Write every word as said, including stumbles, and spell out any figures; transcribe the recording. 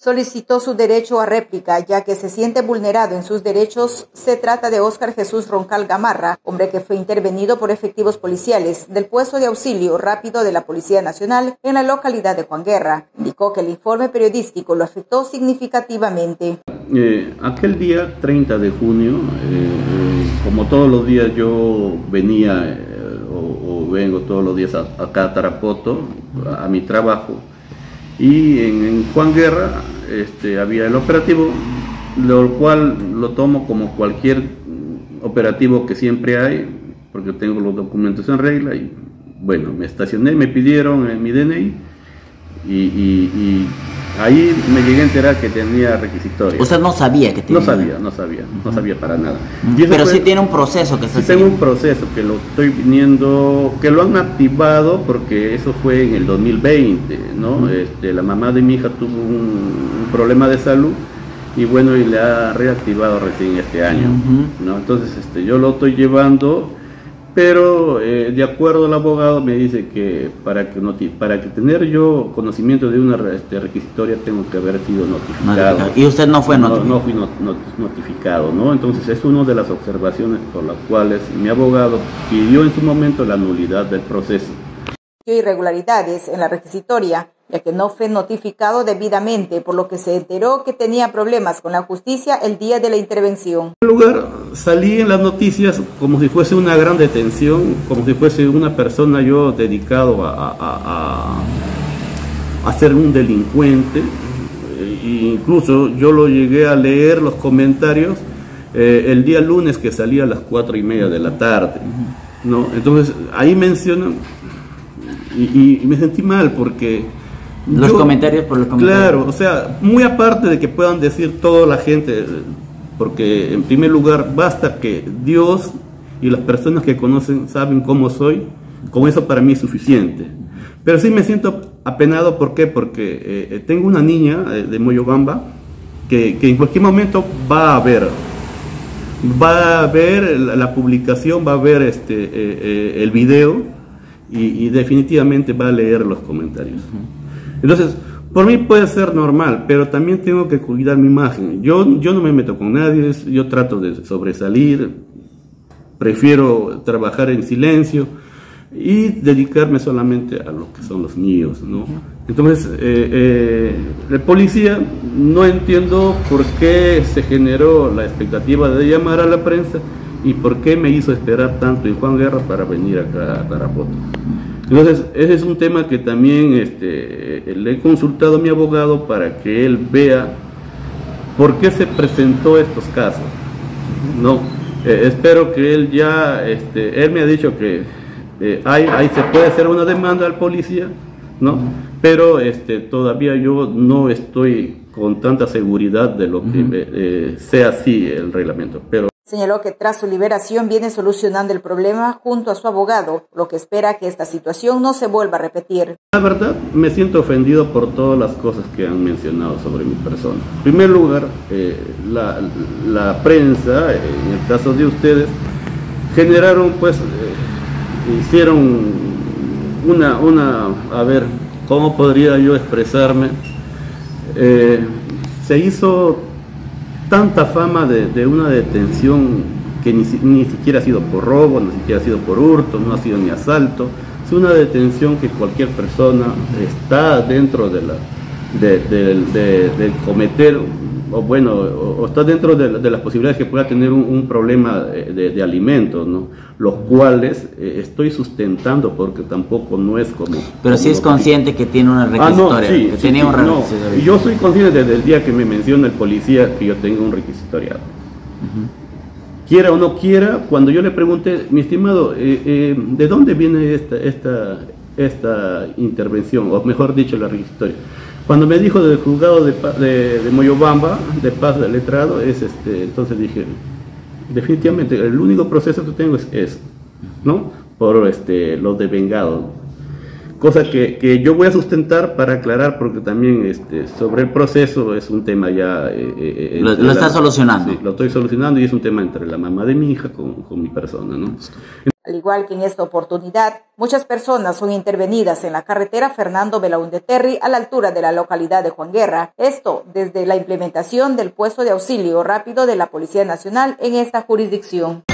solicitó su derecho a réplica, ya que se siente vulnerado en sus derechos. Se trata de Óscar Jesús Roncal Gamarra, hombre que fue intervenido por efectivos policiales del puesto de auxilio rápido de la Policía Nacional en la localidad de Juan Guerra. Indicó que el informe periodístico lo afectó significativamente. Eh, aquel día treinta de junio, eh, como todos los días yo venía eh, o, o vengo todos los días a, acá a Tarapoto, a, a mi trabajo, y en, en Juan Guerra este, había el operativo, lo cual lo tomo como cualquier operativo que siempre hay, porque tengo los documentos en regla, y bueno, me estacioné, me pidieron en mi D N I, y, y, y ahí me llegué a enterar que tenía requisitorio. ¿Usted no sabía que tenía? No sabía, no sabía, no sabía para nada. Uh-huh. Pero fue, sí tiene un proceso que está Sí tengo un proceso que lo estoy viniendo, que lo han activado porque eso fue en el dos mil veinte, ¿no? Uh-huh. Este, la mamá de mi hija tuvo un, un problema de salud y bueno, y le ha reactivado recién este año, uh-huh. ¿no? Entonces este, yo lo estoy llevando, pero eh, de acuerdo al abogado me dice que para que noti para que tener yo conocimiento de una este, requisitoria tengo que haber sido notificado. ¿Y usted no fue notificado? No, no fui not not notificado, ¿no? Entonces es una de las observaciones por las cuales mi abogado pidió en su momento la nulidad del proceso. Irregularidades en la requisitoria, ya que no fue notificado debidamente, por lo que se enteró que tenía problemas con la justicia el día de la intervención. En lugar, salí en las noticias como si fuese una gran detención, como si fuese una persona yo dedicado a, a, a, a ser un delincuente, e incluso yo lo llegué a leer los comentarios eh, el día lunes que salía a las cuatro y media de la tarde, ¿no? Entonces ahí mencionan, y, y me sentí mal porque los yo, comentarios por los comentarios. Claro, o sea, muy aparte de que puedan decir toda la gente, porque en primer lugar basta que Dios y las personas que conocen saben cómo soy, con eso para mí es suficiente. Pero sí me siento apenado, ¿por qué? Porque eh, tengo una niña eh, de Moyobamba que, que en cualquier momento va a ver, va a ver la, la publicación, va a ver este, eh, eh, el video y, y definitivamente va a leer los comentarios. Uh-huh. Entonces, por mí puede ser normal, pero también tengo que cuidar mi imagen. Yo, yo no me meto con nadie, yo trato de sobresalir, prefiero trabajar en silencio y dedicarme solamente a lo que son los míos, ¿no? Entonces, eh, eh, el policía, no entiendo por qué se generó la expectativa de llamar a la prensa y por qué me hizo esperar tanto en Juan Guerra para venir acá a Tarapoto. Entonces, ese es un tema que también este, le he consultado a mi abogado para que él vea por qué se presentó estos casos, ¿no? Eh, espero que él ya, este, él me ha dicho que eh, hay, hay, se puede hacer una demanda al policía, ¿no? Pero este, todavía yo no estoy con tanta seguridad de lo que eh, sea así el reglamento, pero señaló que tras su liberación viene solucionando el problema junto a su abogado, lo que espera que esta situación no se vuelva a repetir. La verdad, me siento ofendido por todas las cosas que han mencionado sobre mi persona. En primer lugar, eh, la, la prensa, en el caso de ustedes, generaron, pues, eh, hicieron una, una, a ver, ¿cómo podría yo expresarme? Eh, se hizo tanta fama de, de una detención que ni, ni siquiera ha sido por robo, ni siquiera ha sido por hurto, no ha sido ni asalto. Es una detención que cualquier persona está dentro de la de, de, de, de cometer, o bueno, o, o está dentro de, de las posibilidades que pueda tener un, un problema de, de, de alimentos, ¿no? Los cuales eh, estoy sustentando porque tampoco no es como... Pero sí es consciente que tiene una requisitoria. Ah, no, sí, que sí, tenía sí, un requisitorio. No, yo soy consciente desde el día que me menciona el policía que yo tengo un requisitoriado. Uh-huh. Quiera o no quiera, cuando yo le pregunté, mi estimado, eh, eh, ¿de dónde viene esta, esta, esta intervención? O mejor dicho, la requisitoria. Cuando me dijo del juzgado de, de, de Moyobamba, de Paz del Letrado, es este, entonces dije, definitivamente, el único proceso que tengo es eso, ¿no? Por este, los devengados. Cosa que, que yo voy a sustentar para aclarar, porque también este, sobre el proceso es un tema ya... Eh, eh, lo lo está solucionando. Sí, lo estoy solucionando y es un tema entre la mamá de mi hija con, con mi persona, ¿no? Al igual que en esta oportunidad, muchas personas son intervenidas en la carretera Fernando Belaúnde Terry a la altura de la localidad de Juan Guerra. Esto desde la implementación del puesto de auxilio rápido de la Policía Nacional en esta jurisdicción.